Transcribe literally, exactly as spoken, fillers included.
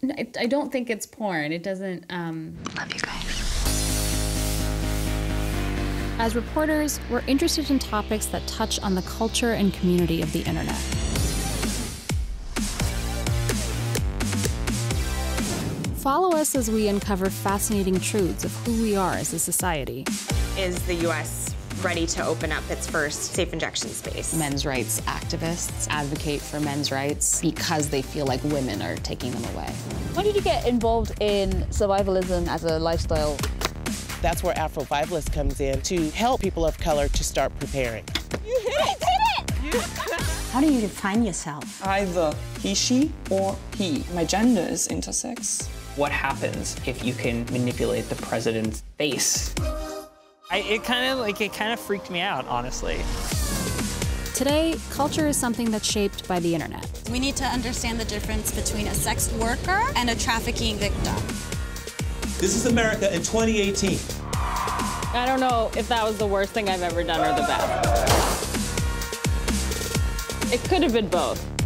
I, I don't think it's porn. It doesn't, um... Love you guys. As reporters, we're interested in topics that touch on the culture and community of the internet. Follow us as we uncover fascinating truths of who we are as a society. Is the U S ready to open up its first safe injection space? Men's rights activists advocate for men's rights because they feel like women are taking them away. When did you get involved in survivalism as a lifestyle? That's where Afrovivalist comes in, to help people of color to start preparing. You hit it! Hit it! How do you define yourself? Either he, she, or he. My gender is intersex. What happens if you can manipulate the president's face? I, it kind of like it kind of freaked me out, honestly. Today, culture is something that's shaped by the internet. We need to understand the difference between a sex worker and a trafficking victim. This is America in twenty eighteen. I don't know if that was the worst thing I've ever done or the best. It could have been both.